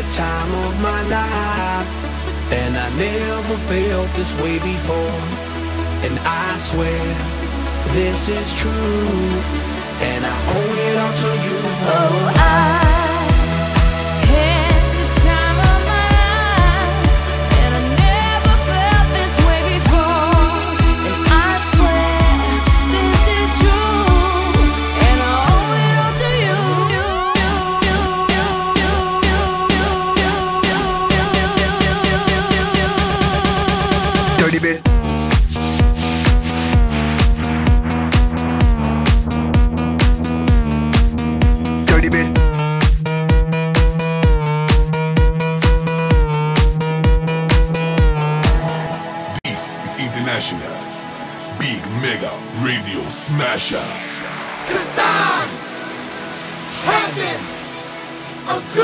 time of my life, and I never felt this way before. And I swear this is true, and I owe it all to you. Oh, I had the time of my life, and I never felt this way before. And I swear this is true, and I owe it all to you. Dirty bit. Dirty bit. This is International Big Mega Radio Smasher. Cause I'm having a good